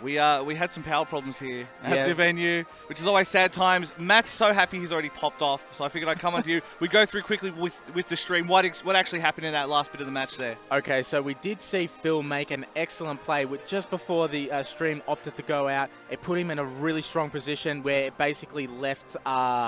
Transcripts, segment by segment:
We had some power problems here at the venue, which is always sad times. Matt's so happy he's already popped off, so I figured I'd come on to you. We go through quickly with the stream what actually happened in that last bit of the match there. Okay, so we did see Phil make an excellent play with just before the stream opted to go out. It put him in a really strong position where it basically left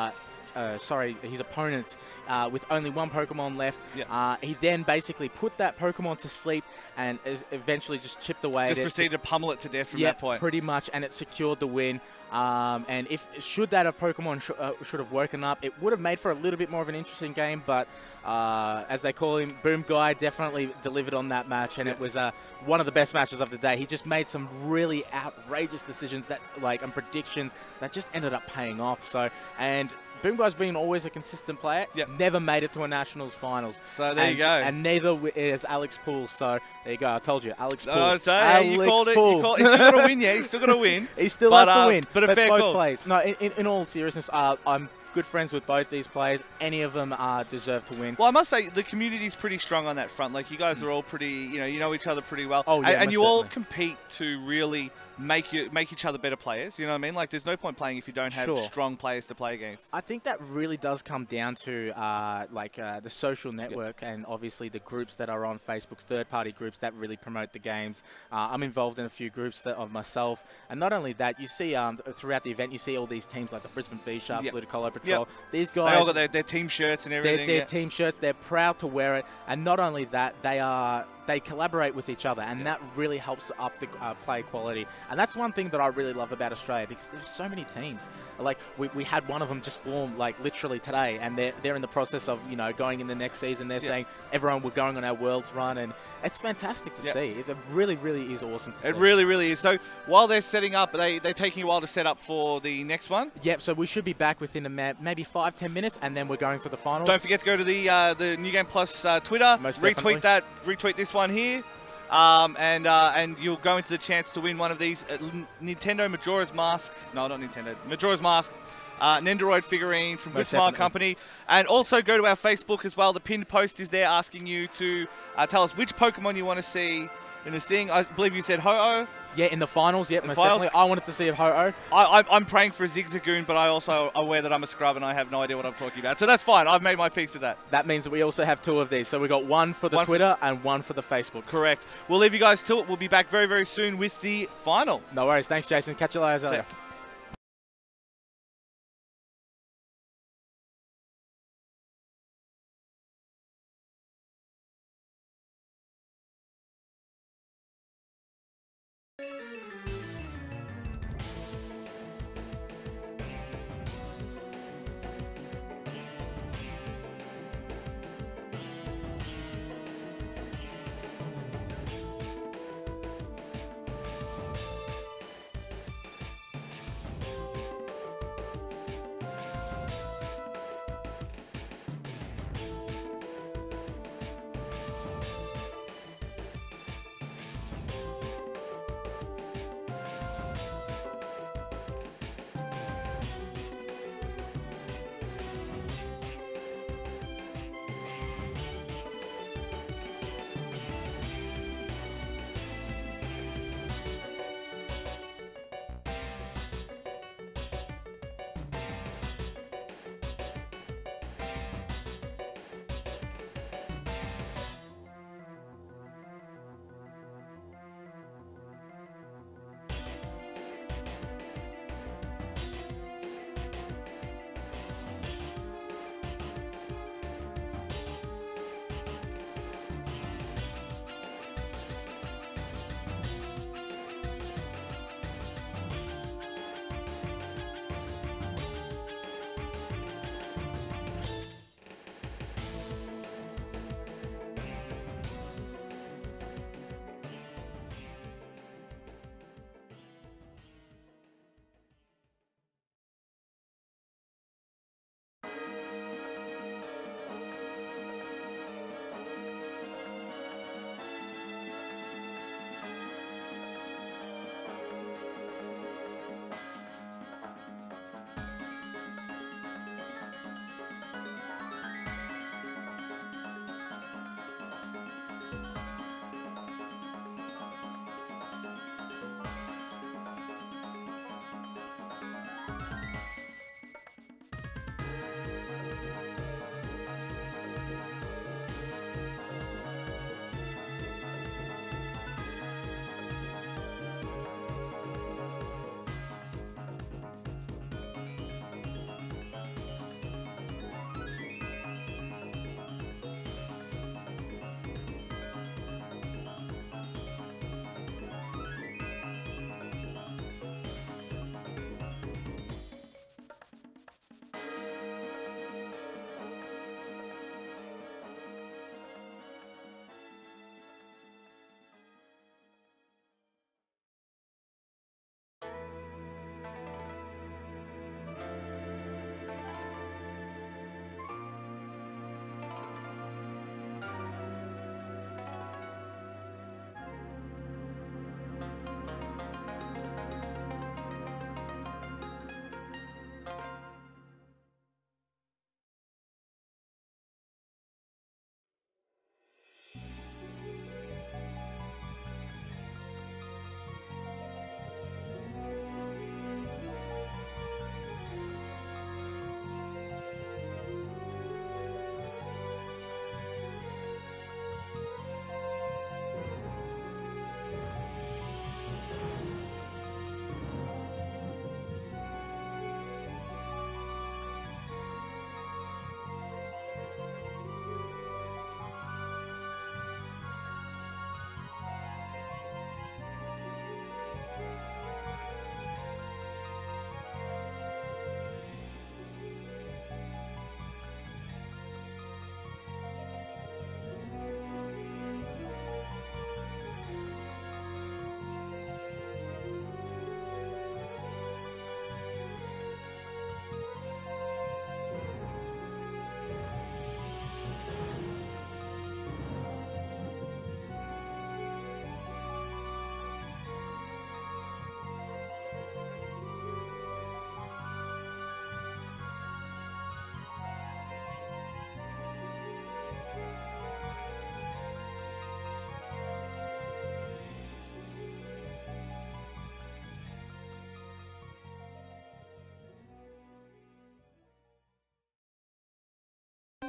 his opponent with only one Pokemon left. He then basically put that Pokemon to sleep and eventually just chipped away. Just proceeded to pummel it to death from that point. Pretty much, and it secured the win. And should that have Pokemon should have woken up, it would have made for a little bit more of an interesting game. But as they call him, Boom Guy definitely delivered on that match, and it was one of the best matches of the day. He just made some really outrageous decisions and predictions that just ended up paying off. So Boom Guy's been always a consistent player. Never made it to a Nationals finals. So there you go. And neither is Alex Poole. So there you go. I told you, Alex Poole. Oh, so you called it. He's still got to win, He's still got to win. He still has to win. But a fair both call. Plays. No, in all seriousness, I'm good friends with both these players. Any of them deserve to win. Well, I must say the community's pretty strong on that front. Like, you guys are all pretty, you know each other pretty well. Oh, yeah, and you all compete to really make each other better players. You know what I mean? Like, there's no point playing if you don't have strong players to play against. I think that really does come down to the social network and obviously the groups that are on Facebook's third-party groups that really promote the games. I'm involved in a few groups of myself, and not only that, you see throughout the event, you see all these teams like the Brisbane B-Sharps, Ludicolo Patrol. These guys, they all got their team shirts and everything. Their team shirts. They're proud to wear it, and not only that, they collaborate with each other, and that really helps up the play quality. And that's one thing that I really love about Australia, because there's so many teams. Like, we had one of them just form like literally today, and they're in the process of going in the next season. They're saying everyone, we're going on our Worlds run, and it's fantastic to see. It really is awesome to see. It really is. So while they're setting up, they're taking a while to set up for the next one. Yep. So we should be back within maybe 5-10 minutes, and then we're going for the finals. Don't forget to go to the New Game Plus Twitter. Most retweet definitely. retweet this one here. And you'll go into the chance to win one of these Nintendo Majora's Mask. No, not Nintendo. Majora's Mask. Nendoroid figurine from Good Smile Company. And also go to our Facebook as well. The pinned post is there asking you to tell us which Pokemon you want to see in the thing. I believe you said Ho-Oh. Yeah, in the finals, most definitely. I wanted to see a Ho-Oh. I'm praying for a Zigzagoon, but I also aware that I'm a scrub and I have no idea what I'm talking about. So that's fine. I've made my peace with that. That means that we also have 2 of these. So we've got one for the Twitter and one for the Facebook. Correct. We'll leave you guys to it. We'll be back very, very soon with the final. No worries. Thanks, Jason. Catch you later.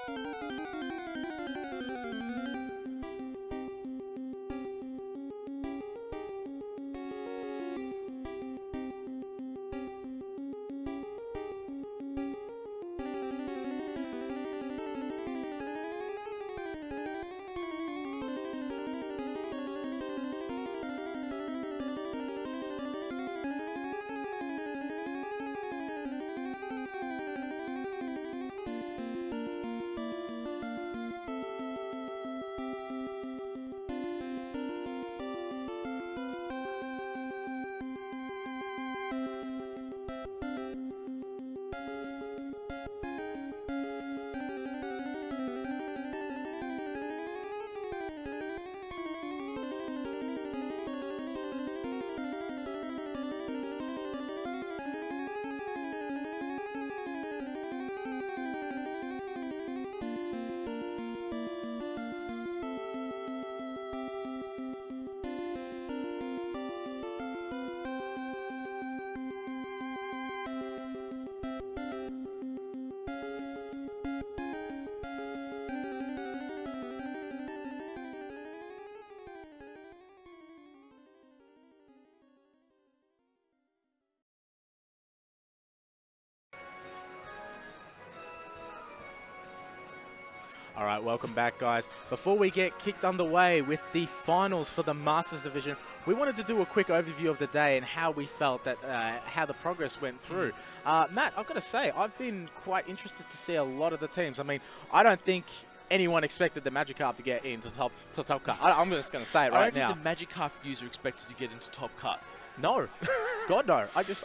All right, welcome back, guys. Before we get kicked underway with the finals for the Masters Division, we wanted to do a quick overview of the day and how we felt that, how the progress went through. Matt, I've got to say, I've been quite interested to see a lot of the teams. I mean, I don't think anyone expected the Magikarp to get into top cut. I'm just going to say it right now. I don't think the Magikarp user expected to get into top cut. No. God, no.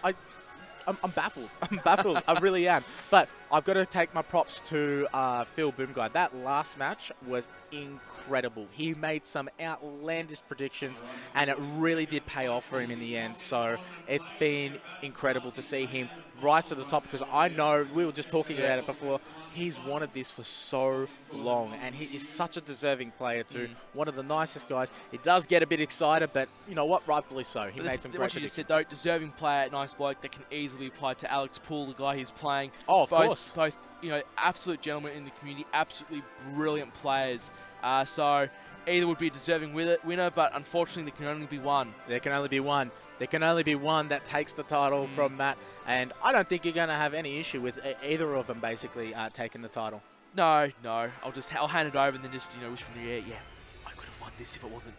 I'm baffled. I'm baffled. I really am. But I've got to take my props to Phil Boomguy. That last match was incredible. He made some outlandish predictions, and it really did pay off for him in the end. So it's been incredible to see him rise to the top, because I know, we were just talking about it before, he's wanted this for so long, and he is such a deserving player too. One of the nicest guys. He does get a bit excited, but you know what? Rightfully so. He made some great What you just said though, deserving player, nice bloke, that can easily apply to Alex Poole, the guy he's playing. Oh, of course. Both, you know, absolute gentlemen in the community, absolutely brilliant players. So either would be a deserving winner, but unfortunately there can only be one. There can only be one. There can only be one that takes the title from Matt, and I don't think you're going to have any issue with either of them basically taking the title. No, I'll hand it over and then just, you know, whisper in the air, yeah, I could have won this if it wasn't.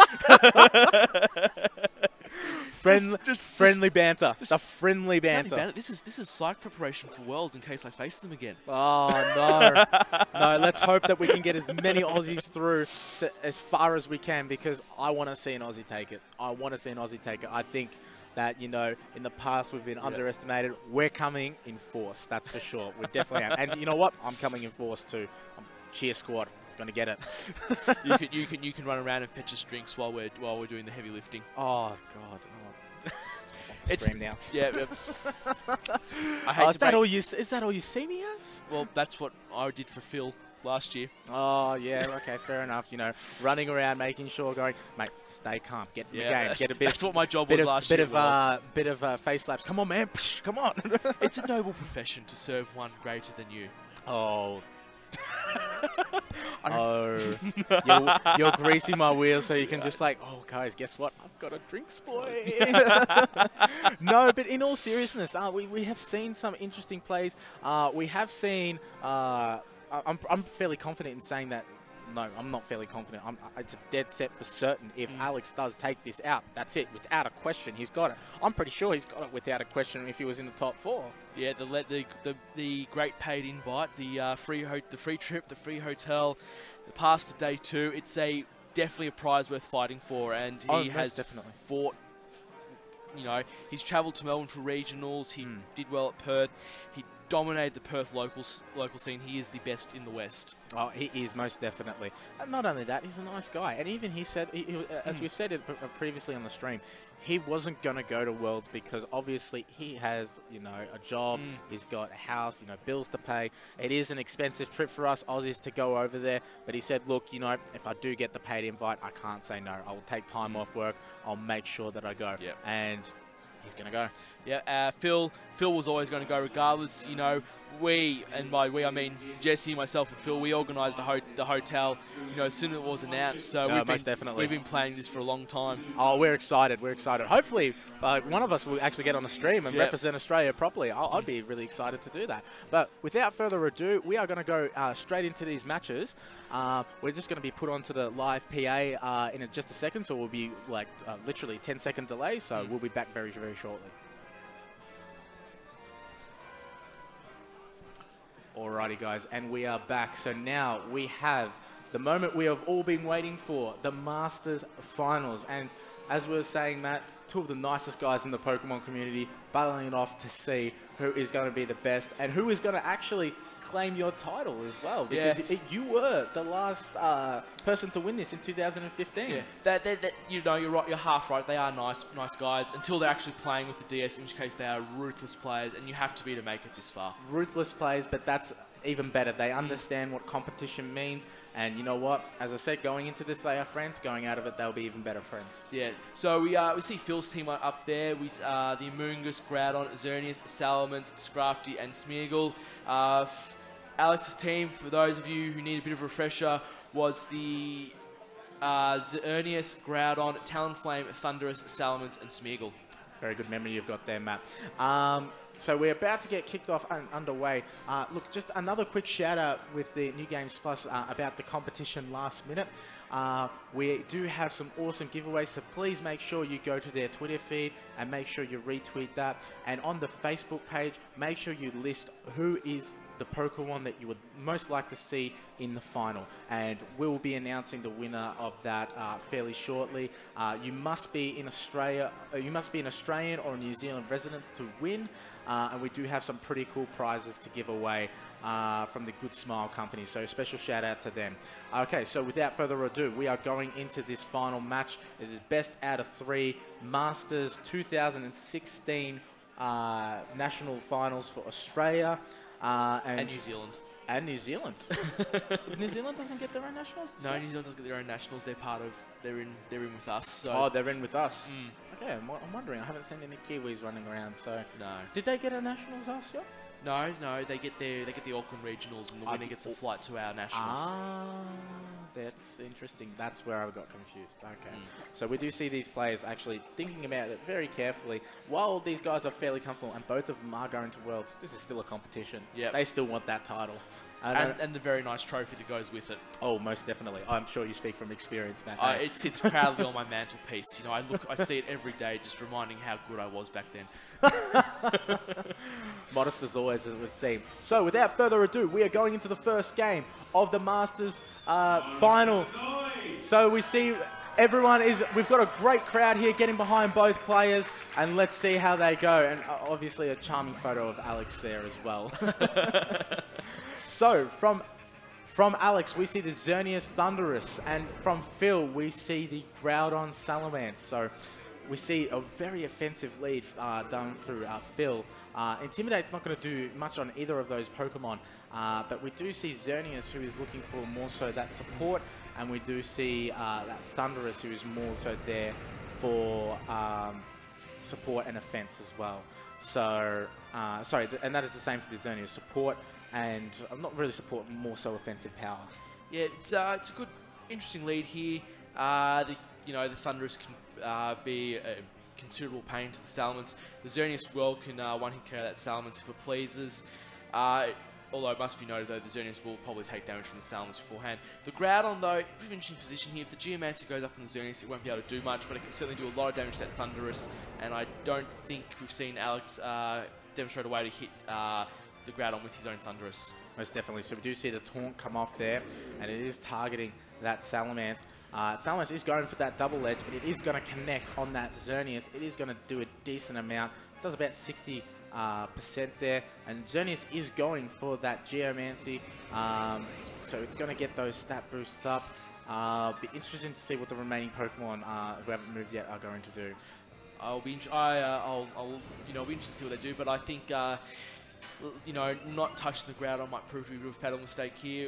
Friendly banter. It's a friendly banter. This is psych preparation for Worlds in case I face them again. Oh, no. No, let's hope that we can get as many Aussies through as far as we can, because I want to see an Aussie take it. I want to see an Aussie take it. I think that, you know, in the past we've been underestimated. We're coming in force, that's for sure. We definitely are. And you know what? I'm coming in force too. Cheer squad. Gonna get it. you can run around and fetch us drinks while we're doing the heavy lifting. Oh God. Oh. It's now. Yeah. I hate is that all you see me as? Well, that's what I did for Phil last year. Oh yeah, okay, fair enough. You know, running around, making sure, going, mate, stay calm, get in the game, get a bit. That's what my job was last year. Bit of face slaps. Come on, man, psh, come on. It's a noble profession to serve one greater than you. Oh. You're greasing my wheels so you can just like, oh guys, guess what? I've got a drinks boy. No, but in all seriousness, we have seen some interesting plays. We have seen. I'm fairly confident in saying that. No, I'm not fairly confident. It's a dead set for certain. If Alex does take this out, that's it. Without a question, he's got it. I'm pretty sure he's got it without a question if he was in the top 4. Yeah, the great paid invite, the free trip, the free hotel, the pass to day 2. It's definitely a prize worth fighting for, and he has definitely fought. You know, he's travelled to Melbourne for regionals. He did well at Perth. He dominated the Perth local scene. He is the best in the West. Oh, he is, most definitely. And not only that, he's a nice guy. And even he said, as we've said it previously on the stream, he wasn't going to go to Worlds because obviously he has, you know, a job. He's got a house, you know, bills to pay. It is an expensive trip for us Aussies to go over there. But he said, look, you know, if I do get the paid invite, I can't say no. I will take time off work. I'll make sure that I go. Yep. And he's going to go. Yeah, Phil Phil was always going to go regardless. You know, we, and by we I mean Jesse, myself, and Phil, we organised the hotel, you know, as soon as it was announced. So we've been planning this for a long time. Oh, we're excited. We're excited. Hopefully, one of us will actually get on the stream and represent Australia properly. I'd be really excited to do that. But without further ado, we are going to go straight into these matches. We're just going to be put onto the live PA in just a second, so we'll be like literally 10-second delay. So we'll be back very, very shortly. Alrighty, guys, and we are back. So now we have the moment we have all been waiting for, the Masters Finals. And as we were saying, Matt, two of the nicest guys in the Pokemon community battling it off to see who is going to be the best and who is going to actually claim your title as well, because you were the last person to win this in 2015. Yeah, you know, you're right. You're half right. They are nice guys until they're actually playing with the DS, in which case they are ruthless players, and you have to be to make it this far. Ruthless players, but that's even better. They understand what competition means, and you know what? As I said, going into this, they are friends. Going out of it, they'll be even better friends. Yeah. So we see Phil's team up there. We the Amoonguss, Groudon, Xerneas, Salamence, Scrafty, and Smeargle. Alex's team, for those of you who need a bit of a refresher, was the Xerneas, Groudon, Talonflame, Thundurus, Salamence, and Smeargle. Very good memory you've got there, Matt. So we're about to get kicked off and underway. Look, just another quick shout out with the New Games Plus about the competition last minute. We do have some awesome giveaways, so please make sure you go to their Twitter feed and make sure you retweet that. And on the Facebook page, make sure you list who is the Pokemon that you would most like to see in the final, and we'll be announcing the winner of that fairly shortly. You must be in Australia. You must be an Australian or a New Zealand resident to win, and we do have some pretty cool prizes to give away from the Good Smile Company. So special shout out to them. Okay, so without further ado, we are going into this final match. It is best out of 3 Masters 2016 National Finals for Australia. And New Zealand. And New Zealand. New Zealand doesn't get their own nationals? No, New Zealand doesn't get their own nationals. They're in with us. So. Oh, they're in with us. Okay, I'm wondering. I haven't seen any Kiwis running around. So no. Did they get a nationals last year? No, they get the Auckland regionals, and the winner gets a flight to our nationals. That's interesting. That's where I got confused. Okay. So we do see these players actually thinking about it very carefully. While these guys are fairly comfortable, and both of them are going to Worlds, this is still a competition. Yeah. They still want that title. And the very nice trophy that goes with it. Oh, most definitely. I'm sure you speak from experience, man. It sits proudly on my mantelpiece. You know, I see it every day, just reminding how good I was back then. Modest as always, as it would seem. So, without further ado, we are going into the first game of the Masters final. So we see we've got a great crowd here getting behind both players, and let's see how they go. And obviously a charming photo of Alex there as well. So from Alex, we see the Xerneas Thundurus, and from Phil, we see the Groudon Salamence. So we see a very offensive lead done through Phil. Intimidate's not going to do much on either of those Pokemon, but we do see Xerneas, who is looking for more so that support, and we do see that Thundurus, who is more so there for support and offense as well. So, and that is the same for the Xerneas, support and not really support, more so offensive power. Yeah, it's a good, interesting lead here. The Thundurus can be a considerable pain to the Salamence. The Xerneas well can one-hit carry that Salamence if it pleases. Although it must be noted though, the Xerneas will probably take damage from the Salamence beforehand. The Groudon though, pretty interesting position here. If the Geomancer goes up on the Xerneas, it won't be able to do much, but it can certainly do a lot of damage to that Thundurus. And I don't think we've seen Alex demonstrate a way to hit the Groudon with his own Thundurus. Most definitely. So we do see the taunt come off there, and it is targeting that Salamence. Salamence is going for that double edge, and it is going to connect on that Xerneas. It is going to do a decent amount. It does about 60% there, and Xerneas is going for that Geomancy. So it's going to get those stat boosts up. Be interesting to see what the remaining Pokemon who haven't moved yet are going to do. I'll be interested to see what they do, but I think not touching the Groudon might prove to be a real fatal mistake here.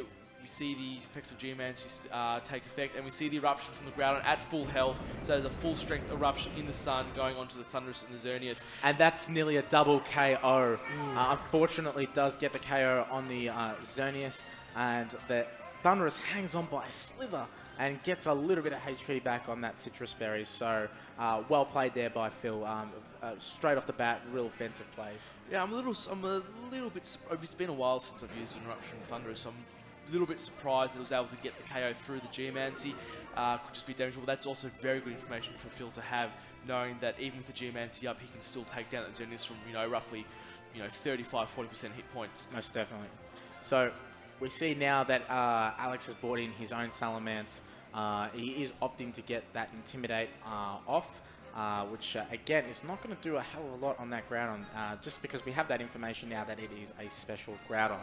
we see the effects of Geomancy take effect, and we see the eruption from the Groudon at full health. So there's a full strength eruption in the sun going onto the Thundurus and the Xerneas. And that's nearly a double KO. Unfortunately, it does get the KO on the Xerneas, and the Thundurus hangs on by a slither and gets a little bit of HP back on that Citrus Berry. So well played there by Phil. Straight off the bat, real offensive plays. Yeah, I'm a little bit. It's been a while since I've used an Eruption Thundurus, so I'm a little bit surprised that I was able to get the KO through the Geomancy. Could just be damageable. That's also very good information for Phil to have, knowing that even with the Geomancy up, he can still take down the Xerneas from roughly 35-40% hit points. Most definitely. So we see now that Alex has brought in his own Salamence. He is opting to get that Intimidate off, which again is not going to do a hell of a lot on that Groudon, just because we have that information now that it is a special Groudon.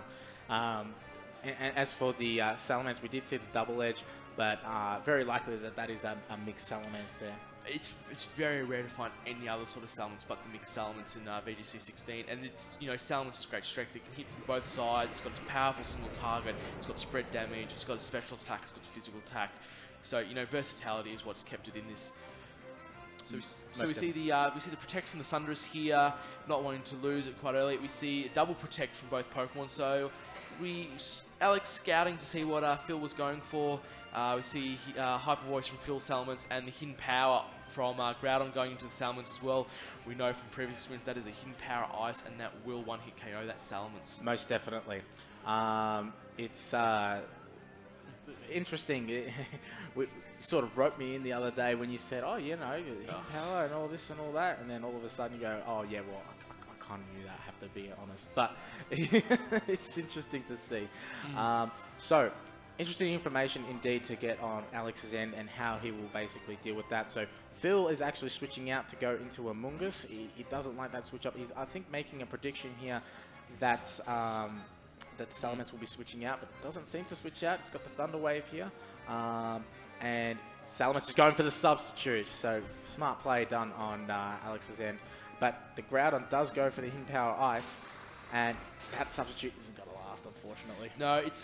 And as for the Salamence, we did see the double edge, but very likely that is a mixed Salamence there. It's very rare to find any other sort of Salamence but the mixed Salamence in VGC 16, and it's Salamence is great strength. It can hit from both sides. It's got a powerful single target. It's got spread damage. It's got a special attack. It's got a physical attack. So versatility is what's kept it in this. So we see the protect from the Thundurus here, not wanting to lose it quite early. We see a double protect from both Pokemon. So Alex scouting to see what Phil was going for. We see Hyper Voice from Phil Salamence and the Hidden Power from Groudon going into the Salamence as well. We know from previous experience that is a Hidden Power Ice, and that will one-hit KO that Salamence. Most definitely. It's interesting. It sort of roped me in the other day when you said, oh, Hidden Power and all this and all that, and then all of a sudden you go, oh, yeah, well, I kind of knew that, I have to be honest. But it's interesting to see. So, interesting information indeed to get on Alex's end and how he will basically deal with that. So Phil is actually switching out to go into a Mungus. He doesn't like that switch up. He's, I think, making a prediction here that that Salamence will be switching out, but it doesn't seem to switch out. It's got the Thunder Wave here. And Salamence is going for the substitute. So smart play done on Alex's end. But the Groudon does go for the Hidden Power Ice, and that substitute isn't going to last, unfortunately. No, it's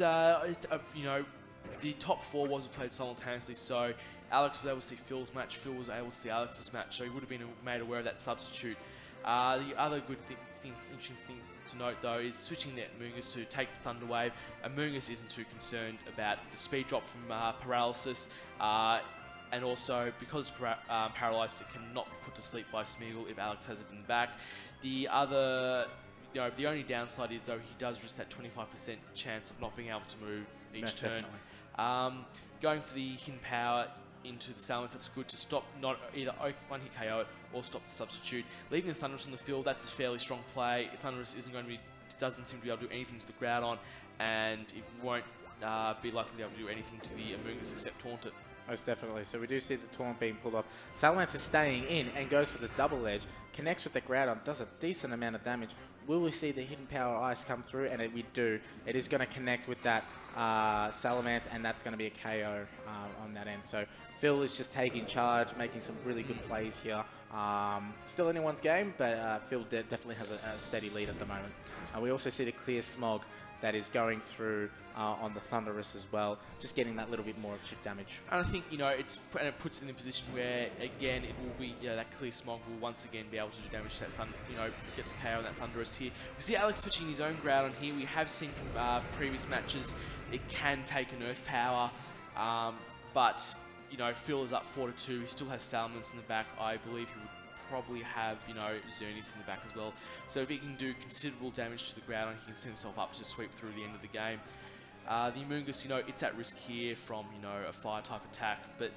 the top four wasn't played simultaneously, so Alex was able to see Phil's match, Phil was able to see Alex's match, so he would have been made aware of that substitute. The other good interesting thing to note, though, is switching that Mungus to take the Thunder Wave. Mungus isn't too concerned about the speed drop from Paralysis, and also because Paralyzed, it cannot be put to sleep by Smeagol if Alex has it in the back. The other, the only downside is, though, he does risk that 25% chance of not being able to move each turn. Going for the Hidden Power into the Salamence, that's good to stop, not either one-hit KO it or stop the substitute. Leaving the Thundurus in the field, that's a fairly strong play. Thundurus isn't going to be, doesn't seem to be able to do anything to the Groudon, and it won't be likely to be able to do anything to the Amoonguss except taunt it. Most definitely. So we do see the taunt being pulled off. Salamence is staying in and goes for the double edge. Connects with the Groudon. Does a decent amount of damage. Will we see the Hidden Power Ice come through? And we do. It is going to connect with that Salamence, and that's going to be a KO on that end. So Phil is just taking charge, making some really good plays here. Still anyone's game, but Phil definitely has a steady lead at the moment. We also see the Clear Smog that is going through on the Thundurus as well, just getting that little bit more of chip damage. And I think, it puts it in a position where, again, it will be, that Clear Smog will once again be able to do damage to that get the KO on that Thundurus here. We see Alex switching his own Groudon here. We have seen from previous matches, it can take an Earth Power, but, Phil is up 4-2. He still has Salamence in the back. I believe he would probably have, Xerneas in the back as well. So if he can do considerable damage to the Groudon, he can set himself up to sweep through the end of the game. The Amoonguss, it's at risk here from, a fire-type attack, but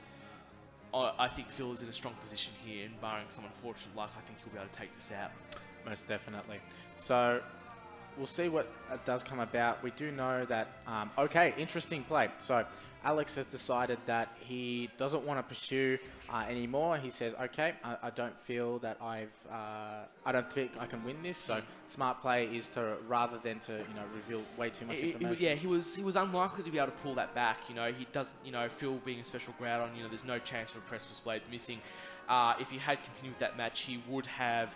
I think Phil is in a strong position here, and barring some unfortunate luck, I think he'll be able to take this out. Most definitely. So we'll see what does come about. We do know that, okay, interesting play. So Alex has decided that he doesn't want to pursue anymore. He says, okay, I don't feel that I don't think I can win this. So smart play is to, rather than to, reveal way too much information. Yeah, he was unlikely to be able to pull that back. He doesn't, Phil being a special Groudon, there's no chance for Precipice Blades missing. If he had continued with that match, he would have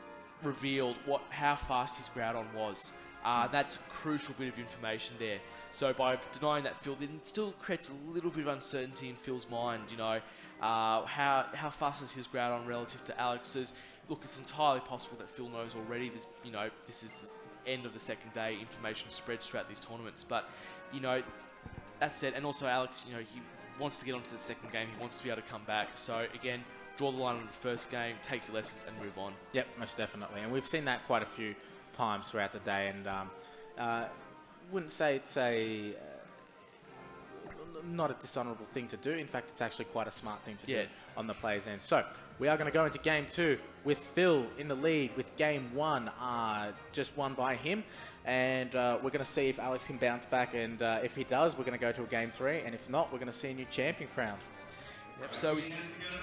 revealed how fast his Groudon was. That's a crucial bit of information there. So by denying that Phil, it still creates a little bit of uncertainty in Phil's mind, you know. How fast is his ground on relative to Alex's? Look, it's entirely possible that Phil knows already. This, you know, this is the end of the second day. Information spreads throughout these tournaments, but you know, that said, and also Alex, you know, he wants to get onto the second game. He wants to be able to come back. So again, draw the line on the first game, take your lessons, and move on. Yep, most definitely, and we've seen that quite a few times throughout the day, and wouldn't say it's a not a dishonourable thing to do. In fact, it's actually quite a smart thing to do on the player's end. So we are going to go into game 2 with Phil in the lead, with game 1 just won by him. And we're going to see if Alex can bounce back. And if he does, we're going to go to a game 3. And if not, we're going to see a new champion crowned. Yep, so we...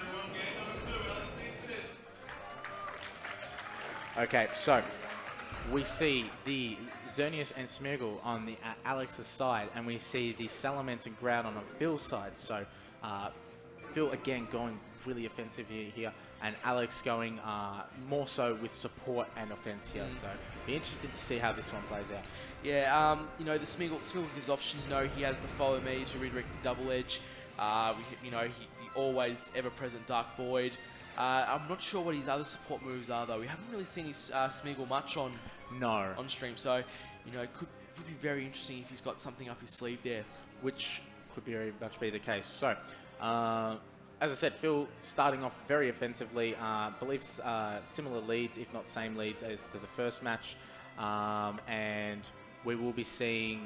Okay, so we see the Xerneas and Smeargle on the Alex's side, and we see the Salamence and Groudon on Phil's side. So Phil again going really offensive here, and Alex going more so with support and offense here. So be interested to see how this one plays out. Yeah, you know, the Smeargle gives options. You know, he has the follow me to redirect the double edge. You know, the always ever-present Dark Void. I'm not sure what his other support moves are, though. We haven't really seen his Smeargle much on stream, so you know, it could be very interesting if he's got something up his sleeve there, which could very much be the case. So, as I said, Phil starting off very offensively, believes similar leads, if not same leads, as to the first match, and we will be seeing,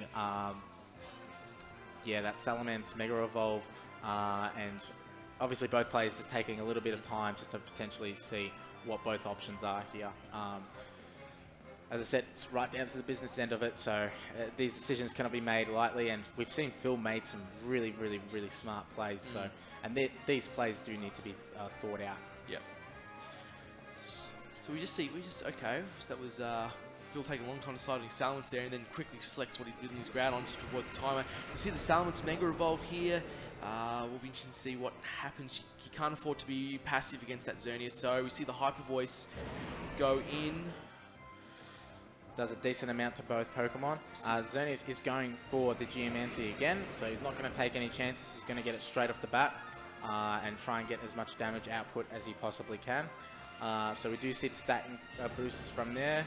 that Salamence Mega Evolve, and obviously both players just taking a little bit of time just to potentially see what both options are here. As I said, it's right down to the business end of it, so these decisions cannot be made lightly, and we've seen Phil made some really smart plays, so these plays do need to be thought out. Yep. So we just okay, so that was Phil taking a long time deciding Salamence there, and then quickly selects what he did in his ground on just to avoid the timer. You see the Salamence Mega Evolve here. We'll be interested to see what happens. He can't afford to be passive against that Xerneas, so we see the Hyper Voice go in. Does a decent amount to both Pokemon. Xerneas is going for the Geomancy again, so he's not going to take any chances. He's going to get it straight off the bat and try and get as much damage output as he possibly can. So we do see the stat boosts from there.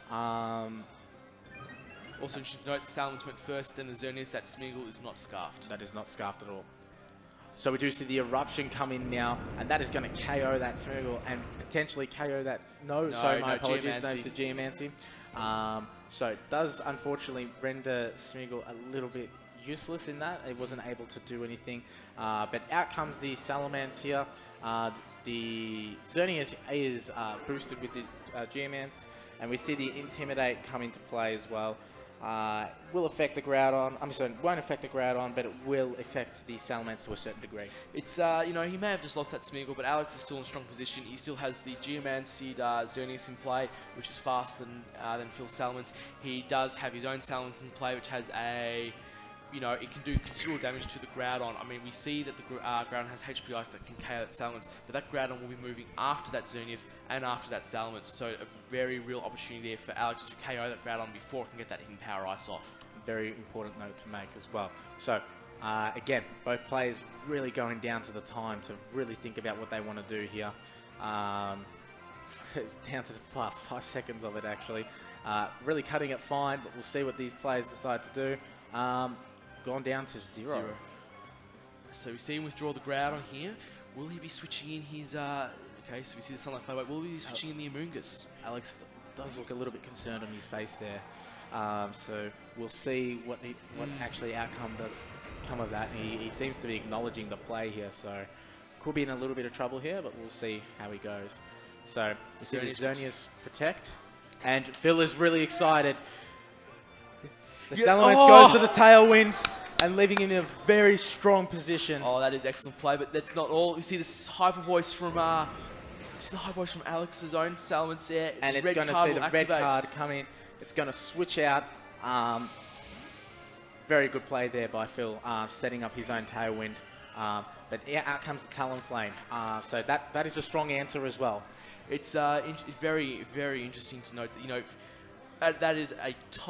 Also, you should note the Salamence went first, then the Xerneas. That Smeargle is not scarfed. That is not scarfed at all. So we do see the Eruption come in now, and that is going to KO that Smeargle and potentially KO that... No, my apologies, no to Geomancy. So it does unfortunately render Smeargle a little bit useless in that. It wasn't able to do anything. But out comes the Salamence here. The Xerneas is boosted with the Geomance, and we see the Intimidate come into play as well. Will affect the Groudon. I'm sorry, won't affect the Groudon, but it will affect the Salamence to a certain degree. It's you know, he may have just lost that Smeargle, but Alex is still in strong position. He still has the Geomanced Xerneas in play, which is faster than Phil's Salamence. He does have his own Salamence in play, which has a, you know, it can do considerable damage to the Groudon. I mean, we see that the Groudon has HP Ice that can KO that Salamence, but that Groudon will be moving after that Xerneas and after that Salamence. So a very real opportunity there for Alex to KO that Groudon before it can get that hidden Power Ice off. Very important note to make as well. So, again, both players really going down to the time to really think about what they want to do here. It's down to the last 5 seconds of it, actually. Really cutting it fine, but we'll see what these players decide to do. Gone down to 0. So we see him withdraw the Groudon here. Will he be switching in his... okay, so we see the Sunlight Fade away. Will he be switching in the Amoonguss? Alex does look a little bit concerned on his face there. So we'll see what actually outcome does come of that. He seems to be acknowledging the play here, so could be in a little bit of trouble here, but we'll see how he goes. So we see the Xerneas protect, and Phil is really excited. The Salamence goes for the Tailwind and leaving him in a very strong position. Oh, that is excellent play, but that's not all. You see this Hyper Voice from Alex's own Salamence there. And it's going to see the red card come in. It's going to switch out. Very good play there by Phil, setting up his own Tailwind. But out comes the Talonflame. So that is a strong answer as well. It's very interesting to note that, you know, that is a top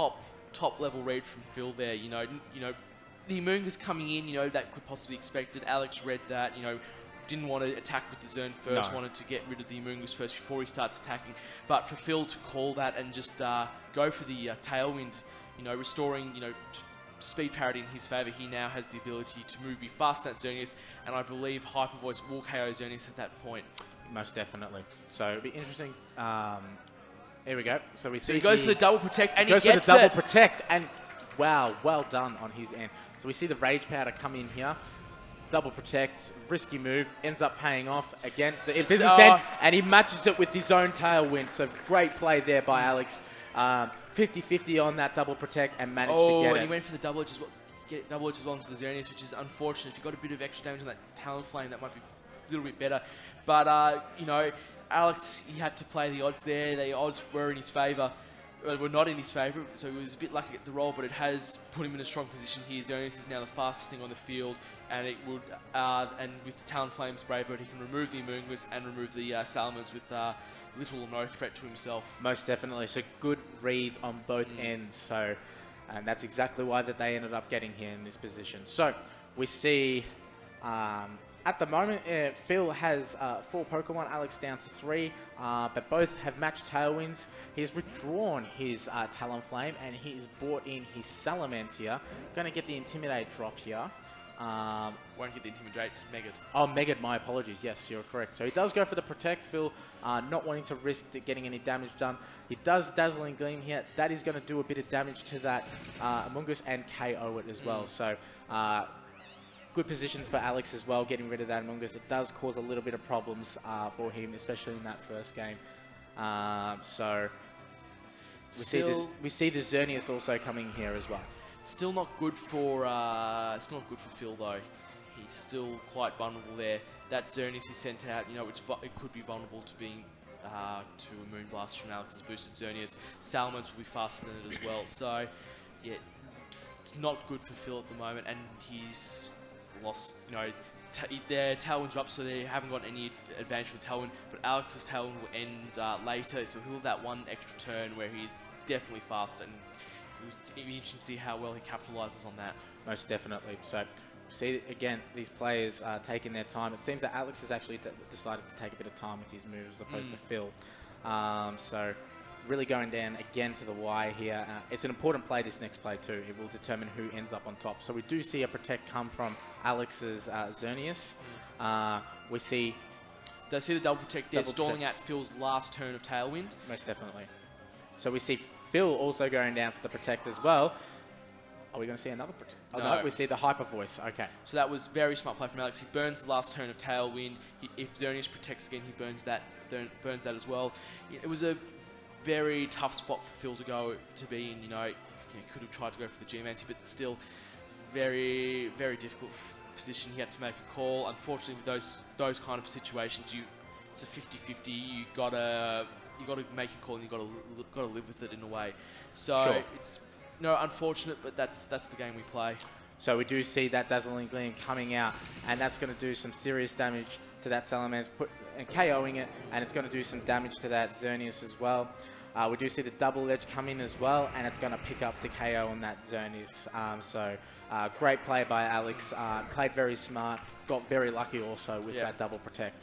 top level read from Phil there. You know, the Moongas coming in, that could possibly be expected. Alex read that, didn't want to attack with the zone first, wanted to get rid of the Moongas first before he starts attacking. But for Phil to call that and just go for the tailwind, restoring, speed parity in his favour, he now has the ability to move, be faster than Xerneas, and I believe Hyper Voice will KO Xerneas at that point. Most definitely. So it'll be interesting. Here we go. So we see he goes for the double protect, and he gets it. Goes for the double protect, and wow, well done on his end. So we see the Rage Powder come in here. Double protect, risky move, ends up paying off again. The business end, and he matches it with his own tailwind. So great play there by Alex. 50-50 on that double protect and managed to get it. And he went for the double edge as well into the Xerneas, which is unfortunate. If you got a bit of extra damage on that Talon Flame, that might be a little bit better. But, Alex, he had to play the odds there. The odds were in his favour. Were not in his favour, so he was a bit lucky at the roll, but it has put him in a strong position here. Xerneas is now the fastest thing on the field, and it would, and with the Talonflame's Braveheart, he can remove the Moongas and remove the Salamence with little or no threat to himself. Most definitely. So good reads on both ends. So, and that's exactly why that they ended up getting here in this position. So we see. At the moment, Phil has 4 Pokemon, Alex down to 3, but both have matched Tailwinds. He's withdrawn his Talonflame, and he's brought in his Salamence here. Going to get the Intimidate drop here. Won't get the Intimidate, it's Megad. Oh, Megad, my apologies. Yes, you're correct. So he does go for the Protect, Phil, not wanting to risk getting any damage done. He does Dazzling Gleam here. That is going to do a bit of damage to that Amoonguss and KO it as well. So good positions for Alex as well, getting rid of that Amoonguss. It does cause a little bit of problems for him, especially in that first game. So we see the Xerneas also coming here as well. Still not good for Phil though. He's still quite vulnerable there. That Xerneas he sent out, it could be vulnerable to being to a Moonblast from Alex's boosted Xerneas. Salamence will be faster than it as well. So yeah, it's not good for Phil at the moment, and he's lost, their Tailwinds are up, so they haven't got any advantage with Tailwind, but Alex's Tailwind will end later, so he'll have that one extra turn where he's definitely faster, and it'll be interesting to see how well he capitalises on that. Most definitely. So, see, again, these players taking their time. It seems that Alex has actually decided to take a bit of time with his moves as opposed to Phil. So, really going down again to the wire here. It's an important play, this next play too. It will determine who ends up on top. So we do see a Protect come from Alex's Xerneas. We see... They see the double Protect there, stalling out Phil's last turn of Tailwind. Most definitely. So we see Phil also going down for the Protect as well. Are we going to see another Protect? Oh, no, we see the Hyper Voice. Okay. So that was very smart play from Alex. He burns the last turn of Tailwind. If Xerneas protects again, he burns that as well. It was a very tough spot for Phil to go to be in. He could have tried to go for the Geomancy, but still very, very difficult position. He had to make a call. Unfortunately, with those kind of situations, it's a 50-50. You gotta make a call, and you gotta live with it in a way. So it's unfortunate, but that's the game we play. So we do see that Dazzling Gleam coming out, and that's going to do some serious damage to that Salamence, and KOing it, and it's going to do some damage to that Xerneas as well. We do see the Double Edge come in as well, and it's going to pick up the KO on that Xerneas. Great play by Alex. Played very smart. Got very lucky also with that Double Protect.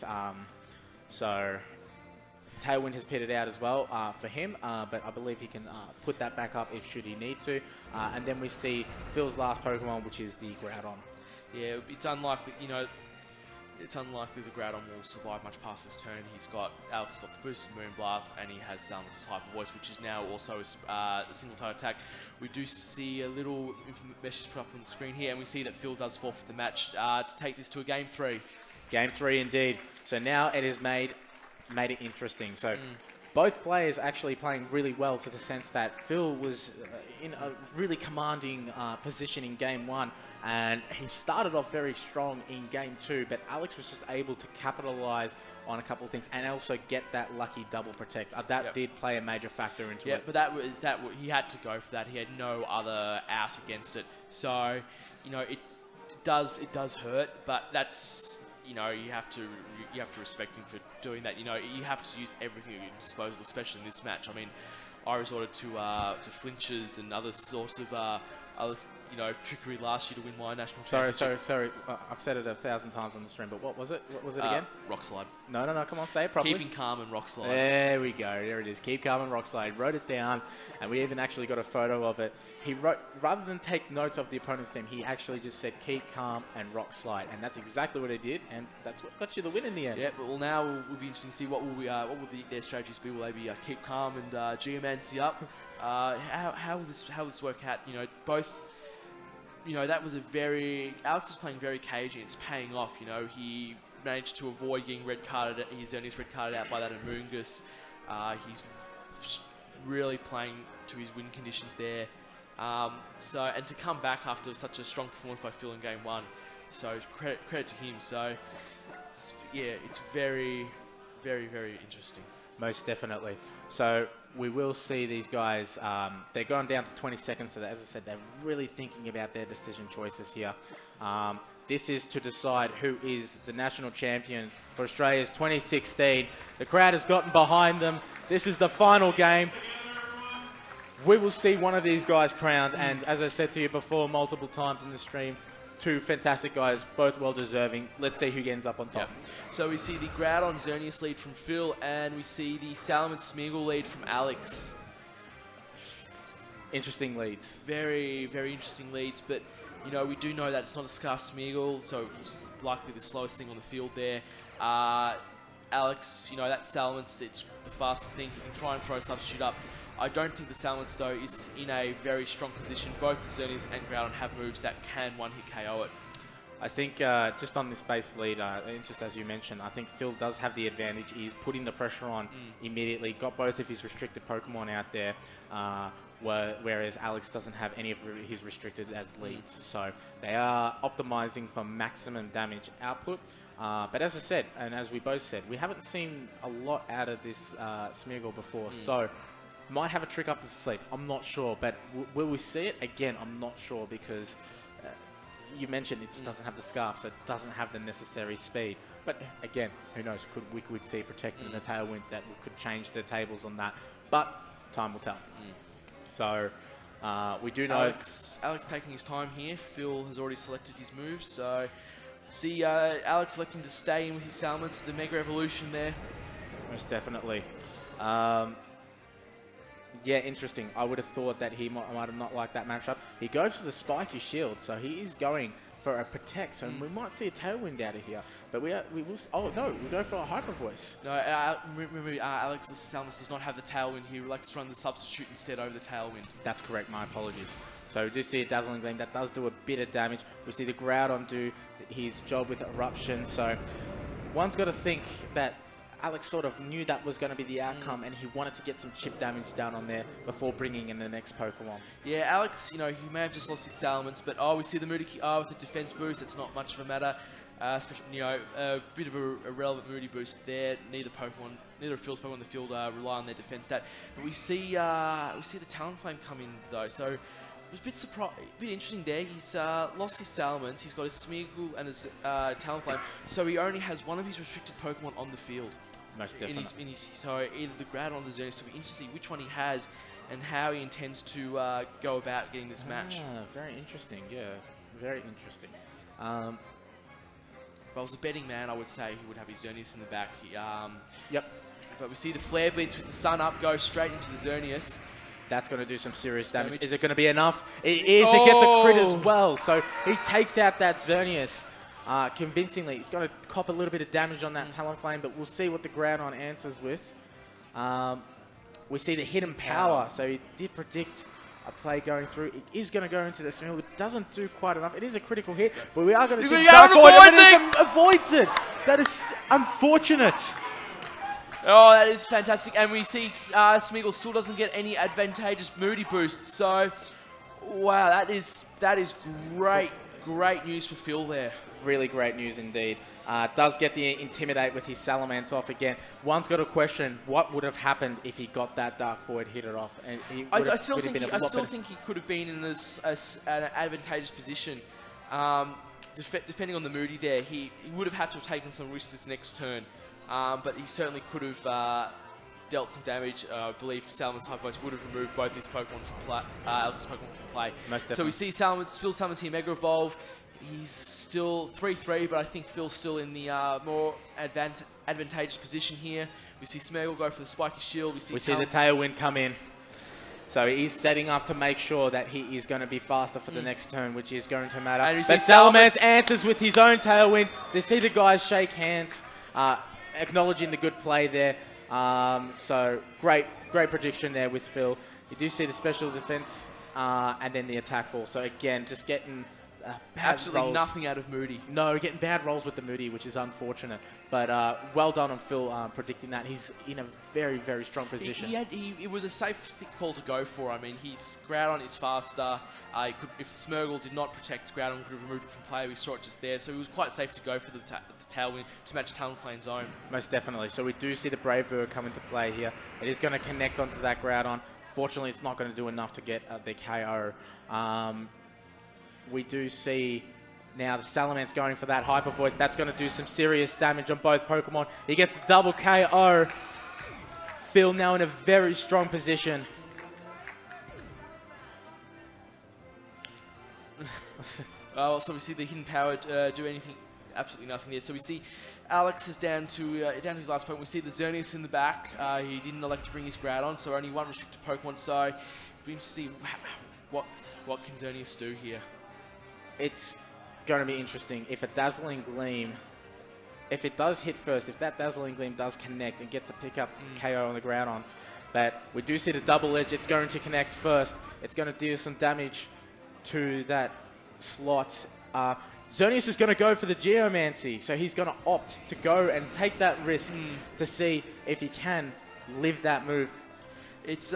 Tailwind has pitted out as well for him, but I believe he can put that back up if should he need to. And then we see Phil's last Pokemon, which is the Groudon. Yeah, it's unlikely, it's unlikely the Groudon will survive much past this turn. Alex has got the boosted Moonblast, and he has Salamence' Hyper Voice, which is now also a single target attack. We do see a little message put up on the screen here, and we see that Phil does forfeit the match to take this to a Game 3. Game 3 indeed. So now it has made it interesting. So both players actually playing really well, to the sense that Phil was in a really commanding position in Game 1, and he started off very strong in Game 2, but Alex was just able to capitalize on a couple of things and also get that lucky double protect. That did play a major factor into it. Yeah, but he had to go for that. He had no other out against it. So, it does hurt, but that's you know, you have to respect him for doing that. You know, you have to use everything at your disposal, especially in this match. I mean, I resorted to flinches and other sorts of other trickery last year to win my national championship. Sorry. I've said it 1,000 times on the stream, but what was it? What was it again? Rock slide. No. Come on, say it properly. Keeping calm and rock slide. There we go. There it is. Keep calm and rock slide. Wrote it down, and we even actually got a photo of it. He wrote, rather than take notes of the opponent's team, he actually just said keep calm and rock slide, and that's exactly what he did, and that's what got you the win in the end. Yeah, but now we'll be interesting to see what will their strategies be. Will they be keep calm and geomancy up? How will this work out? You know, both. You know, that was Alex was playing very cagey. It's paying off. You know, he managed to avoid getting red carded. He's only red carded out by that Amungus. He's really playing to his win conditions there. And to come back after such a strong performance by Phil in game 1, so credit to him. So it's very, very, very interesting. Most definitely. So we will see these guys, they're going down to 20 seconds, so that, as I said, they're really thinking about their decision choices here. This is to decide who is the national champions for Australia's 2016. The crowd has gotten behind them. This is the final game. We will see one of these guys crowned, and as I said to you before multiple times in the stream, 2 fantastic guys, both well-deserving. Let's see who ends up on top. Yep. So we see the Groudon Xerneas lead from Phil, and we see the Salmon Smeagol lead from Alex. Interesting leads. Very, very interesting leads, but you know, we do know that it's not a Scarf Smeagol, so it's likely the slowest thing on the field there. Alex, you know, that Salamence, it's the fastest thing. He can try and throw a substitute up. I don't think the Salamence, though, is in a very strong position. Both the Xerneas and Groudon have moves that can one-hit KO it. I think just on this base lead, just as you mentioned, I think Phil does have the advantage. He's putting the pressure on immediately, got both of his restricted Pokemon out there, whereas Alex doesn't have any of his restricted as leads. So they are optimizing for maximum damage output. But as I said, and as we both said, we haven't seen a lot out of this Smeagol before, so might have a trick up his sleeve. I'm not sure, but will we see it? Again, I'm not sure because you mentioned it just doesn't have the Scarf, so it doesn't have the necessary speed. But again, who knows? We could see Protected in the Tailwind that could change the tables on that. But time will tell. So we do know... Alex taking his time here. Phil has already selected his moves, so... See Alex electing to stay in with his Salamence, the Mega Evolution there. Most definitely. Yeah, interesting. I would have thought that he might have not liked that matchup. He goes for the Spiky Shield, so he is going for a Protect, so we might see a Tailwind out of here. But we will... Oh, no, we'll go for a Hyper Voice. No, remember, Alex's Salamence does not have the Tailwind. He likes to run the Substitute instead over the Tailwind. That's correct, my apologies. So we do see a Dazzling Gleam. That does do a bit of damage. We see the Groudon do his job with Eruption. So one's got to think that Alex sort of knew that was going to be the outcome, and he wanted to get some chip damage down on there before bringing in the next Pokemon. Yeah, Alex, you know, he may have just lost his Salamence, but we see the Moody with the defense boost. It's not much of a matter. Especially, you know, a bit of a relevant Moody boost there. Neither of Phil's Pokemon on the field rely on their defense stat. But we see the Talonflame come in though, so it was a bit interesting there. He's lost his Salamence, he's got his Smeagol and his Talonflame, so he only has one of his restricted Pokemon on the field. Most definitely. So either the Groudon or the Xerneas, so we're interested to see which one he has and how he intends to go about getting this match. Very interesting, yeah. Very interesting. If I was a betting man, I would say he would have his Xerneas in the back. Yep. But we see the Flare Blitz with the Sun up go straight into the Xerneas. That's going to do some serious damage. Is it going to be enough? It is. It gets a crit as well. So he takes out that Xerneas convincingly. He's going to cop a little bit of damage on that Talonflame, but we'll see what the Groudon answers with. We see the Hidden Power. So he did predict a play going through. It is going to go into the Smeagol. It doesn't do quite enough. It is a critical hit, but we are going to see Dark Void, and avoids it. That is unfortunate. Oh, that is fantastic. And we see Smeagol still doesn't get any advantageous Moody boost. So, wow, that is great news for Phil there. Really great news indeed. Does get the Intimidate with his Salamence off again. One's got a question, what would have happened if he got that Dark Void hit it off? And I still think he could have been in an advantageous position. depending on the Moody there, he would have had to have taken some risks this next turn, but he certainly could have dealt some damage. I believe Salamon's High Voice would have removed both his Pokemon from play, Alice's Pokemon from play. So we see Phil Salamence here Mega Evolve. He's still 3-3, but I think Phil's still in the more advantageous position here. We see Smeargle go for the Spiky Shield. We see the Tailwind come in. So he's setting up to make sure that he is going to be faster for the next turn, which is going to matter. And but Salamence answers with his own Tailwind. They see the guys shake hands, acknowledging the good play there. So great prediction there with Phil. You do see the special defense and then the attack ball. So again, just getting absolutely nothing out of Moody. No, getting bad rolls with the Moody, which is unfortunate. But well done on Phil predicting that. He's in a very, very strong position. It was a safe call to go for. I mean, his Groudon is faster. If Smeargle did not protect Groudon, could have removed it from play. We saw it just there. So it was quite safe to go for the Tailwind to match Talonflame's own. Most definitely. So we do see the Brave Bird come into play here. It is going to connect onto that Groudon. Fortunately, it's not going to do enough to get the KO. We do see now the Salamence going for that Hyper Voice. That's going to do some serious damage on both Pokemon. He gets the double KO. Phil now in a very strong position. So we see the Hidden Power do anything, absolutely nothing there. So we see Alex is down to his last Pokemon. We see the Xerneas in the back. He didn't elect to bring his Groudon, so only one restricted Pokemon. So we see what can Xerneas do here. It's going to be interesting. If a Dazzling Gleam, if it does hit first, if that Dazzling Gleam does connect and gets a pickup KO on the Groudon, but we do see the Double Edge. It's going to connect first. It's going to do some damage to that slot. Xerneas is going to go for the Geomancy, so he's going to opt to go and take that risk to see if he can live that move. It's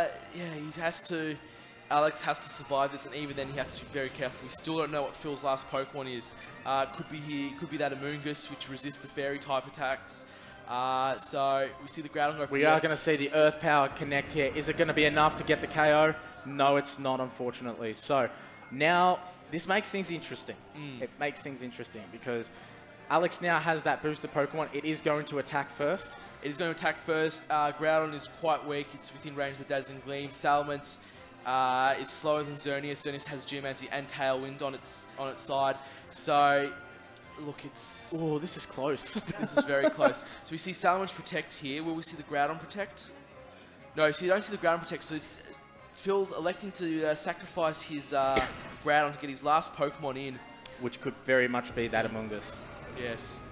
Alex has to survive this, and even then he has to be very careful. We still don't know what Phil's last Pokemon is. Could be that Amoonguss, which resists the Fairy type attacks. So we see the Groudon go for We are going to see the Earth Power connect here. Is it going to be enough to get the KO? No, it's not, unfortunately. So now this makes things interesting. It makes things interesting because Alex now has that boosted Pokemon. It is going to attack first. It is going to attack first. Groudon is quite weak. It's within range of the Dazzling Gleam. Salamence is slower than Xerneas. Xerneas has Geomancy and Tailwind on its side. So, look, it's... Oh, this is close. This is very close. So we see Salamence protect here. Will we see the Groudon protect? No, so you don't see the Groudon protect. So Phil's electing to sacrifice his Groudon to get his last Pokemon in. Which could very much be that Amoonguss. Yes.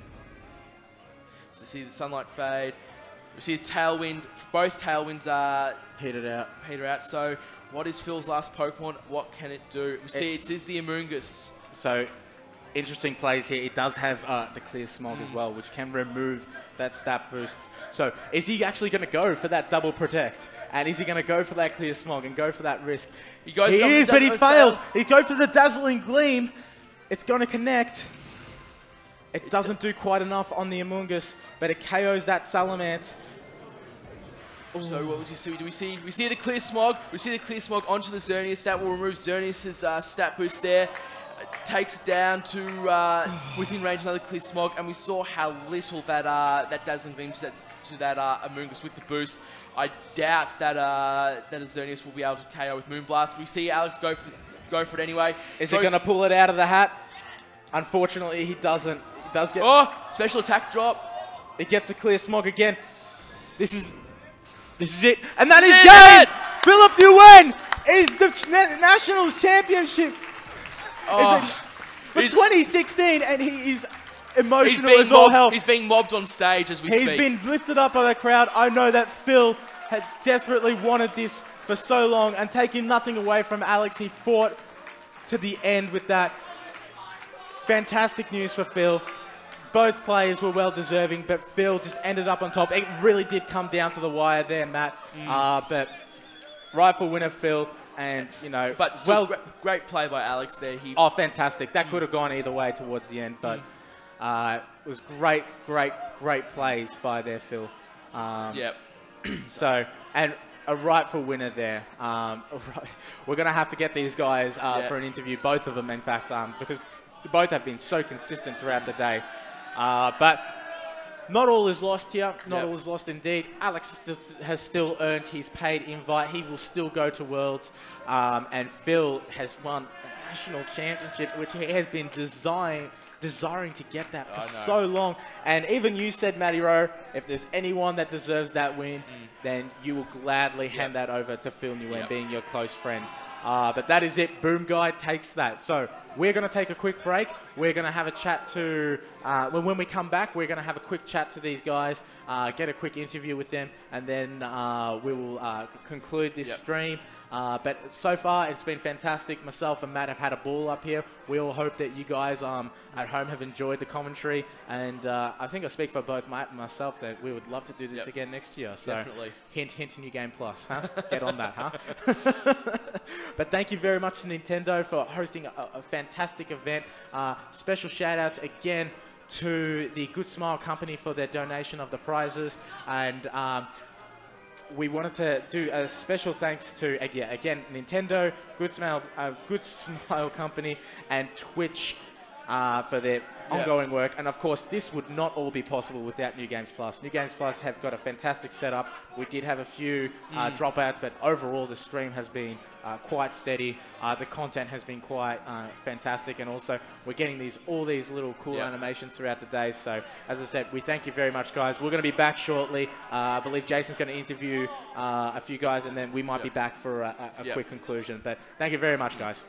So see the Sunlight Fade. We see a Tailwind. Both Tailwinds are peter out. So what is Phil's last Pokemon? What can it do? We see it is the Amoonguss. So interesting plays here. It does have the Clear Smog as well, which can remove that stat boost. So is he actually going to go for that double protect? And is he going to go for that Clear Smog and go for that risk? He is, but he failed. He goes for the Dazzling Gleam. It's going to connect. It doesn't do quite enough on the Amoonguss, but it KOs that Salamence. So what would you see? We see the Clear Smog. We see the Clear Smog onto the Xerneas. That will remove Xerneas' stat boost there. Takes it down to within range another Clear Smog, and we saw how little that Dazzling Gleam does to that Amoonguss with the boost. I doubt that that Xerneas will be able to KO with Moonblast. We see Alex go for it anyway. Is he going to pull it out of the hat? Unfortunately, he doesn't. He does get... Oh! Special attack drop. It gets a Clear Smog again. This is it. And that is game! Philip Nguyen is the Nationals Championship for 2016, and he is emotional as all hell. He's being mobbed on stage as we speak. He's been lifted up by the crowd. I know that Phil had desperately wanted this for so long, and taking nothing away from Alex, he fought to the end with that. Fantastic news for Phil. Both players were well deserving, but Phil just ended up on top. It really did come down to the wire there, Matt. But rightful winner, Phil. And, you know, but still great play by Alex there. Fantastic. That could have gone either way towards the end, but it was great plays by there, Phil. Yep. So, and a rightful winner there. We're going to have to get these guys for an interview, both of them, in fact, because both have been so consistent throughout the day. But not all is lost here. Not all is lost indeed. Alex has still earned his paid invite. He will still go to Worlds. And Phil has won a national championship, which he has been desiring to get that for so long. And even you said, Matty Rowe, if there's anyone that deserves that win, then you will gladly hand that over to Phil Nguyen, being your close friend. But that is it. Boom Guy takes that. So we're going to take a quick break. We're going to have a chat to, when we come back, we're going to have a quick chat to these guys, get a quick interview with them, and then we will conclude this stream. But so far, it's been fantastic. Myself and Matt have had a ball up here. We all hope that you guys at home have enjoyed the commentary. And I think I speak for both Matt and myself that we would love to do this again next year. So definitely. Hint, hint, New Game Plus. Huh? Get on that, huh? But thank you very much to Nintendo for hosting a fantastic event. Special shout-outs again to the Good Smile Company for their donation of the prizes. And we wanted to do a special thanks to, again, Nintendo, Good Smile Company, and Twitch for their ongoing work. And of course, this would not all be possible without New Games Plus. New Games Plus have got a fantastic setup. We did have a few dropouts, but overall the stream has been quite steady. The content has been quite fantastic, and also we're getting all these little cool animations throughout the day. So as I said, we thank you very much, guys. We're going to be back shortly. I believe Jason's going to interview a few guys, and then we might be back for a quick conclusion. But thank you very much, guys.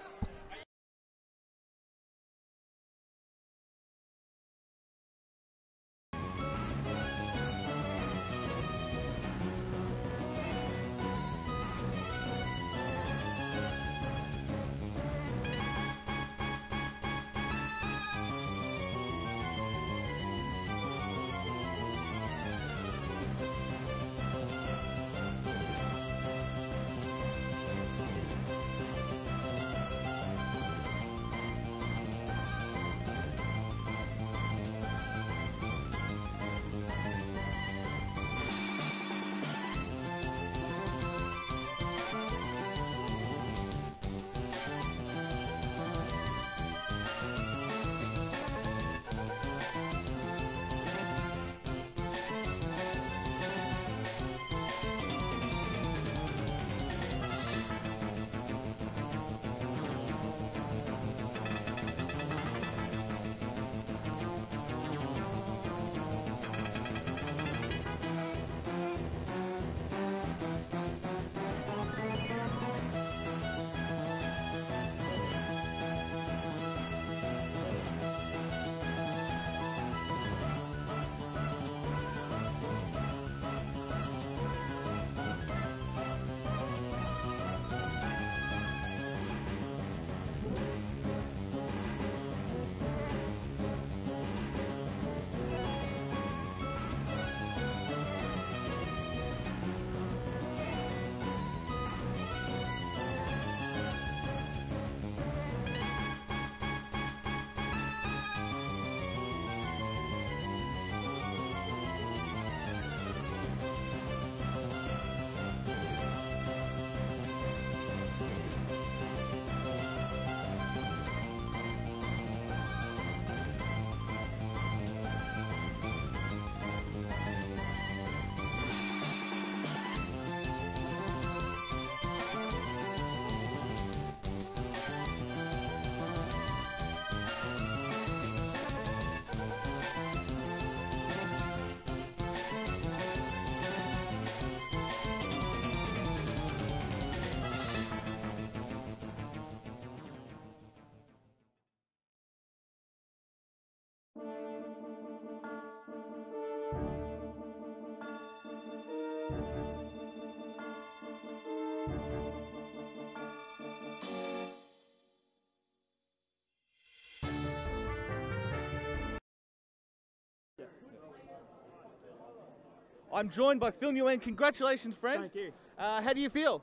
I'm joined by Phil Nguyen. Congratulations, friend. Thank you. How do you feel?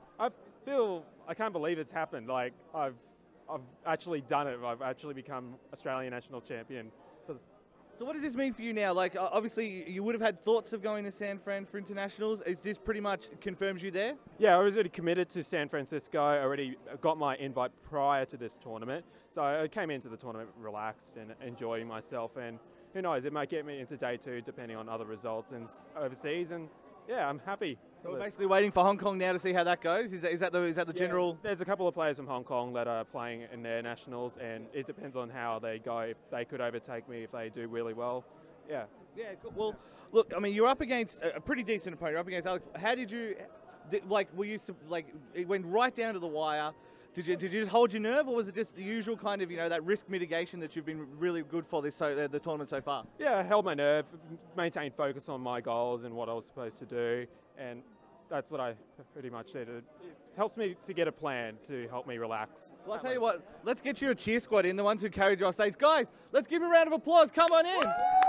I can't believe it's happened. Like I've actually done it. I've actually become Australian national champion. So So what does this mean for you now? Like, obviously, you would have had thoughts of going to San Fran for internationals. Is this pretty much confirms you there? Yeah, I was already committed to San Francisco. I already got my invite prior to this tournament. So I came into the tournament relaxed and enjoying myself. And who knows, it might get me into day 2 depending on other results and overseas. And yeah, I'm happy. So we're basically waiting for Hong Kong now to see how that goes. Is that the general? There's a couple of players from Hong Kong that are playing in their nationals, and it depends on how they go. If they could overtake me if they do really well. Yeah. Yeah. Cool. Well, look, I mean, you're up against a pretty decent opponent. You're up against Alex. How did you, were you it went right down to the wire? Did you just hold your nerve, or was it just the usual kind of, that risk mitigation that you've been really good for the tournament so far? Yeah, I held my nerve, maintained focus on my goals and what I was supposed to do, and that's what I pretty much did. It helps me to get a plan to help me relax. Well, I'll tell you what, let's get you a cheer squad in, the ones who carried you off stage. Guys, let's give you a round of applause. Come on in.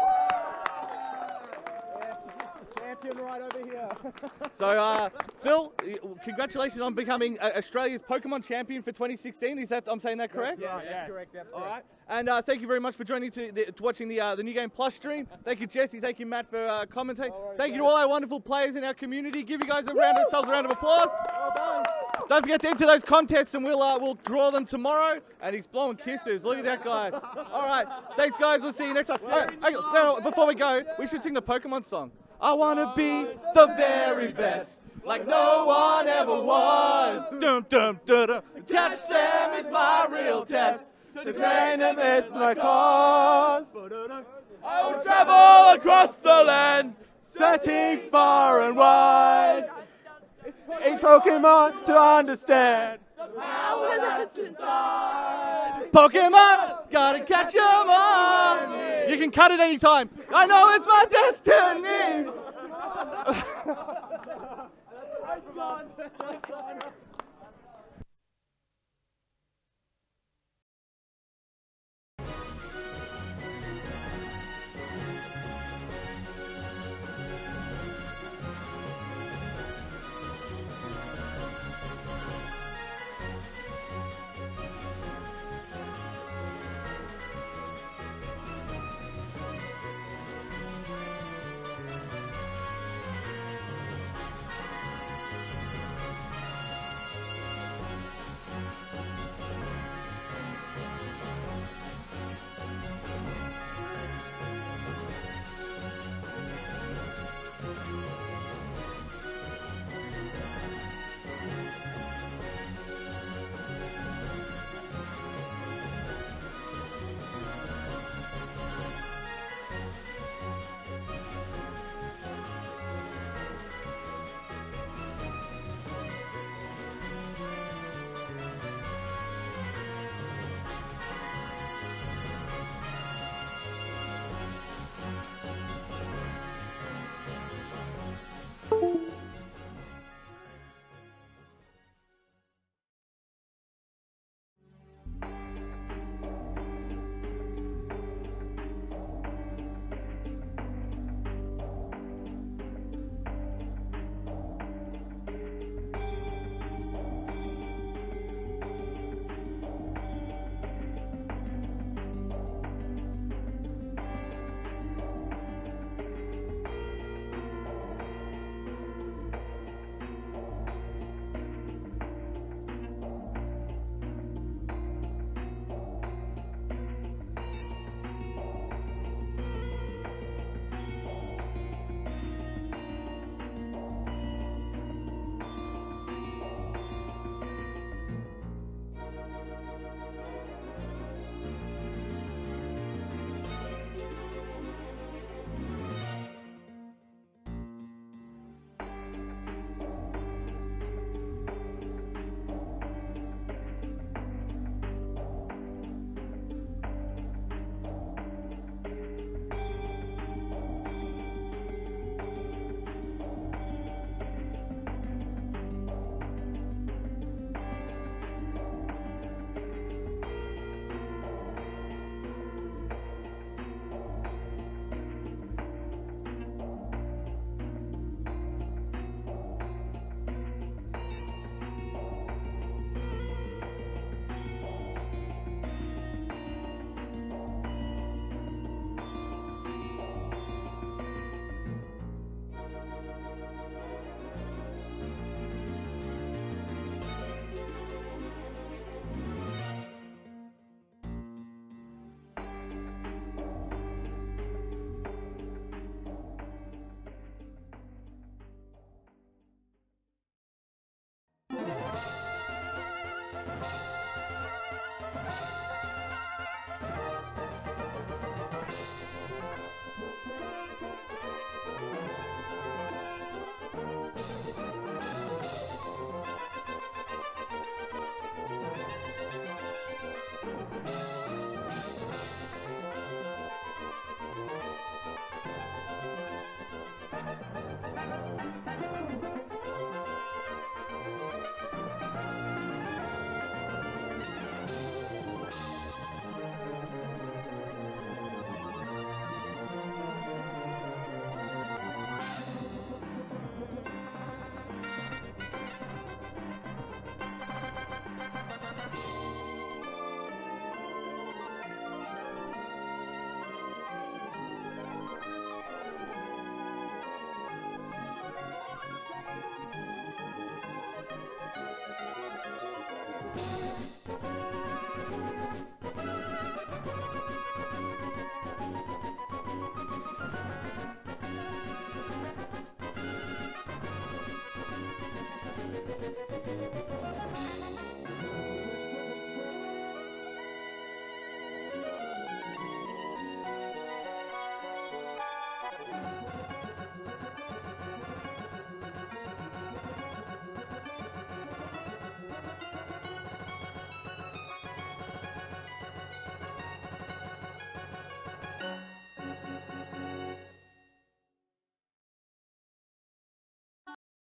Right over here. So, Phil, congratulations on becoming Australia's Pokemon champion for 2016. Is that, I'm saying that correct? Yeah, that's correct. That's all right. And thank you very much for joining to watching the New Game Plus stream. Thank you, Jesse. Thank you, Matt, for commentating. Thank you to all our wonderful players in our community. Give you guys a round of applause. Well done. Don't forget to enter those contests, and we'll draw them tomorrow. And he's blowing kisses. Look at that guy. All right. Thanks, guys. We'll see you next time. All right. No, before we go, we should sing the Pokemon song. I want to be the very best, like no one ever was. Dum, dum, dum, dum. Catch them is my real test. To train them is my cause. I will travel across the land, searching far and wide. Each Pokemon to understand the power that's inside. Pokemon, gotta catch 'em all. You can cut it anytime. I know it's my destiny.